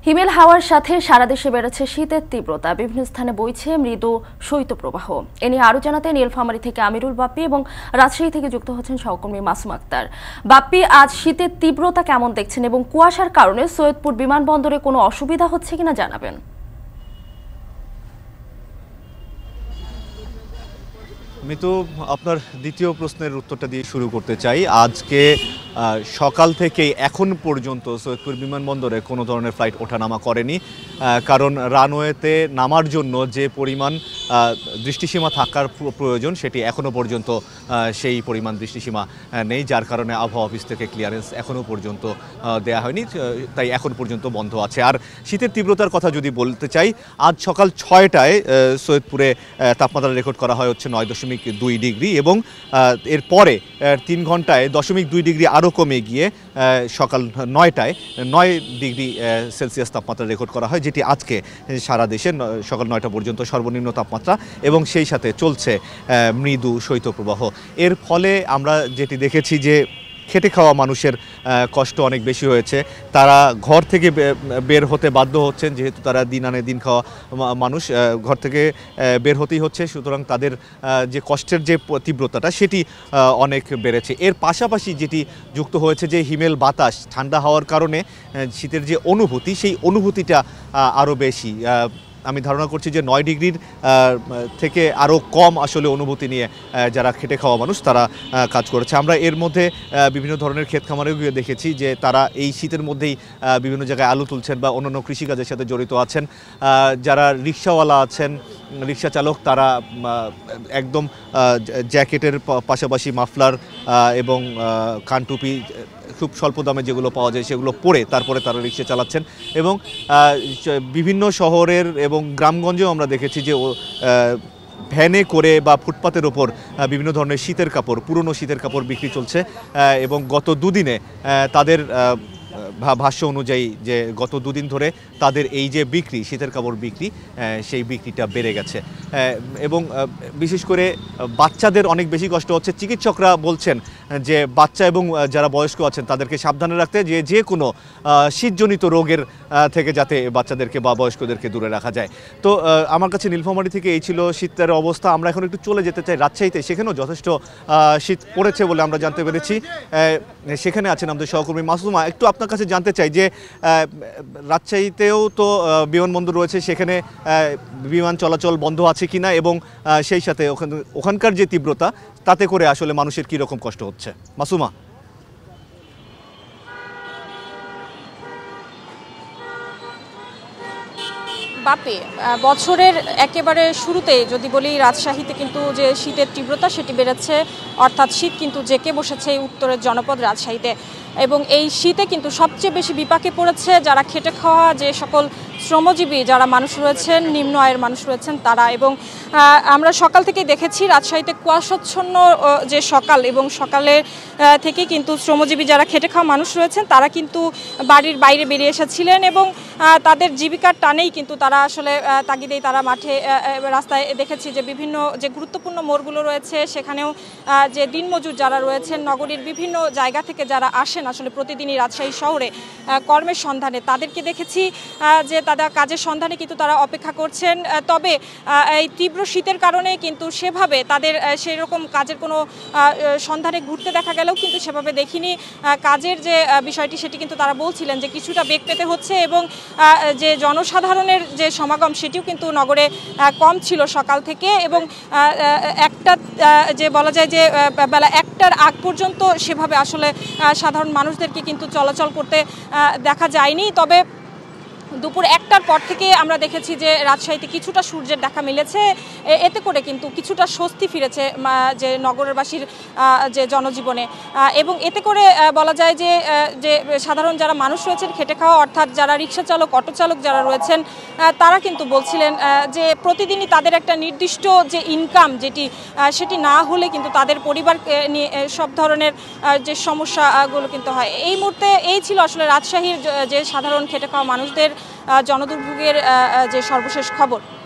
হিমেল হাওয়ার সাথে সারা দেশে বেড়েছে শীতের তীব্রতা, বিভিন্ন স্থানে বইছে মৃদু শৈত্যপ্রবাহ। এ নিয়ে আরো জানাতে নীলফামারী থেকে আমিরুল বাপ্পি এবং রাজশাহী থেকে যুক্ত হচ্ছেন সহকর্মী মাসুম আক্তার। বাপ্পি, আজ শীতের তীব্রতা কেমন দেখছেন এবং কুয়াশার কারণে সৈয়দপুর বিমানবন্দরে কোনো অসুবিধা হচ্ছে কিনা জানাবেন। আমি তো আপনার দ্বিতীয় প্রশ্নের উত্তরটা দিয়ে শুরু করতে চাই। আজকে সকাল থেকেই এখন পর্যন্ত সৈয়দপুর বিমানবন্দরে কোনো ধরনের ফ্লাইট ওঠানামা করেনি, কারণ রানওয়েতে নামার জন্য যে পরিমাণ দৃষ্টিসীমা থাকার প্রয়োজন সেটি এখনও পর্যন্ত সেই পরিমাণ দৃষ্টিসীমা নেই, যার কারণে আবহাওয়া অফিস থেকে ক্লিয়ারেন্স এখনও পর্যন্ত দেয়া হয়নি, তাই এখন পর্যন্ত বন্ধ আছে। আর শীতের তীব্রতার কথা যদি বলতে চাই, আজ সকাল 6টায় সৈয়দপুরে তাপমাত্রা রেকর্ড করা হয় হচ্ছে 9.2 ডিগ্রি এবং এরপরে 3 ঘন্টায় 0.2 ডিগ্রি আরও কমে গিয়ে সকাল 9টায় 9 ডিগ্রি সেলসিয়াস তাপমাত্রা রেকর্ড করা হয়, যেটি আজকে সারা দেশে সকাল 9টা পর্যন্ত সর্বনিম্ন তাপমাত্রা এবং সেই সাথে চলছে মৃদু শৈত্যপ্রবাহ। এর ফলে আমরা যেটি দেখেছি যে খেটে খাওয়া মানুষের কষ্ট অনেক বেশি হয়েছে। তারা ঘর থেকে বের হতে বাধ্য হচ্ছেন, যেহেতু তারা দিন আনে দিন খাওয়া মানুষ, ঘর থেকে বের হতেই হচ্ছে, সুতরাং তাদের যে কষ্টের যে তীব্রতাটা সেটি অনেক বেড়েছে। এর পাশাপাশি যেটি যুক্ত হয়েছে যে হিমেল বাতাস, ঠান্ডা হওয়ার কারণে শীতের যে অনুভূতি, সেই অনুভূতিটা আরও বেশি। আমি ধারণা করছি যে 9 ডিগ্রির থেকে আরও কম আসলে অনুভূতি নিয়ে যারা খেটে খাওয়া মানুষ তারা কাজ করেছে। আমরা এর মধ্যে বিভিন্ন ধরনের ক্ষেত খামারেও গিয়ে দেখেছি যে তারা এই শীতের মধ্যেই বিভিন্ন জায়গায় আলু তুলছেন বা অন্যান্য কৃষিকাজের সাথে জড়িত আছেন। যারা রিক্সাওয়ালা আছেন, রিক্সা চালক, তারা একদম জ্যাকেটের পাশাপাশি মাফলার এবং কানটুপি খুব স্বল্প দামে যেগুলো পাওয়া যায় সেগুলো পরে তারপরে তারা রিক্সা চালাচ্ছেন। এবং বিভিন্ন শহরের এবং গ্রামগঞ্জেও আমরা দেখেছি যে ভ্যানে করে বা ফুটপাতের ওপর বিভিন্ন ধরনের শীতের কাপড়, পুরনো শীতের কাপড় বিক্রি চলছে এবং গত দুদিনে তাদের ভাষ্য অনুযায়ী যে গত দুদিন ধরে তাদের এই যে বিক্রি, শীতের কাপড় বিক্রি, সেই বিক্রিটা বেড়ে গেছে এবং বিশেষ করে বাচ্চাদের অনেক বেশি কষ্ট হচ্ছে। চিকিৎসকরা বলছেন যে বাচ্চা এবং যারা বয়স্ক আছেন তাদেরকে সাবধানে রাখতে, যে কোনো শীতজনিত রোগের থেকে যাতে বাচ্চাদেরকে বা বয়স্কদেরকে দূরে রাখা যায়। তো আমার কাছে নীলফামারী থেকে এই ছিল শীতের অবস্থা। আমরা এখন একটু চলে যেতে চাই রাজশাহীতে, সেখানেও যথেষ্ট শীত পড়েছে বলে আমরা জানতে পেরেছি। সেখানে আছেন আমাদের সহকর্মী মাসুমা। একটু আপনার কাছে জানতে চাই যে রাজশাহীতেও তো বিমানবন্দর রয়েছে, সেখানে বিমান চলাচল বন্ধ আছে কিনা এবং সেই সাথে ওখানকার যে তীব্রতা তাতে করে আসলে মানুষের কী রকম কষ্ট হচ্ছে। মাসুমা। বাপে বছরের একেবারে শুরুতে যদি বলি, রাজশাহীতে কিন্তু যে শীতের তীব্রতা সেটি বেড়েছে, অর্থাৎ শীত কিন্তু জেঁকে বসেছে এই উত্তরের জনপদ রাজশাহীতে। এবং এই শীতে কিন্তু সবচেয়ে বেশি বিপাকে পড়েছে যারা খেটে খাওয়া যে সকল শ্রমজীবী যারা মানুষ রয়েছেন, নিম্ন আয়ের মানুষ রয়েছেন তারা। এবং আমরা সকাল থেকেই দেখেছি রাজশাহীতে কুয়াশাচ্ছন্ন যে সকাল, এবং সকালের থেকেই কিন্তু শ্রমজীবী যারা খেটে খাওয়া মানুষ রয়েছেন তারা কিন্তু বাড়ির বাইরে বেরিয়ে এসেছিলেন এবং তাদের জীবিকার টানেই কিন্তু তারা আসলে তাগিদেই তারা মাঠে রাস্তায় দেখেছি যে বিভিন্ন যে গুরুত্বপূর্ণ মোড়গুলো রয়েছে সেখানেও যে দিনমজুর যারা রয়েছেন, নগরীর বিভিন্ন জায়গা থেকে যারা আসেন আসলে প্রতিদিনই রাজশাহী শহরে কর্মের সন্ধানে, তাদেরকে দেখেছি যে তারা কাজের সন্ধানে কিন্তু তারা অপেক্ষা করছেন। তবে এই তীব্র শীতের কারণে কিন্তু সেভাবে তাদের সেই রকম কাজের কোনো সন্ধানে ঘুরতে দেখা গেলেও কিন্তু সেভাবে দেখিনি। কাজের যে বিষয়টি সেটি কিন্তু তারা বলছিলেন যে কিছুটা বেগ পেতে হচ্ছে এবং যে জনসাধারণের যে সমাগম সেটিও কিন্তু নগরে কম ছিল সকাল থেকে। এবং একটা যে বলা যায় যে বেলা 1টার আগ পর্যন্ত সেভাবে আসলে সাধারণ মানুষদেরকে কিন্তু চলাচল করতে দেখা যায়নি। তবে দুপুর 1টার পর থেকে আমরা দেখেছি যে রাজশাহীতে কিছুটা সূর্যের দেখা মিলেছে, এতে করে কিন্তু কিছুটা স্বস্তি ফিরেছে যে নগরবাসীর যে জনজীবনে। এবং এতে করে বলা যায় যে যে সাধারণ যারা মানুষ রয়েছেন খেটে খাওয়া, অর্থাৎ যারা রিক্সা চালক, অটো চালক যারা রয়েছেন তারা কিন্তু বলছিলেন যে প্রতিদিনই তাদের একটা নির্দিষ্ট যে ইনকাম সেটি না হলে কিন্তু তাদের পরিবার নিয়ে সব ধরনের যে সমস্যাগুলো কিন্তু হয়। এই মুহূর্তে এই ছিল আসলে রাজশাহীর যে সাধারণ খেটে খাওয়া মানুষদের জনদুর্ভোগের যে সর্বশেষ খবর।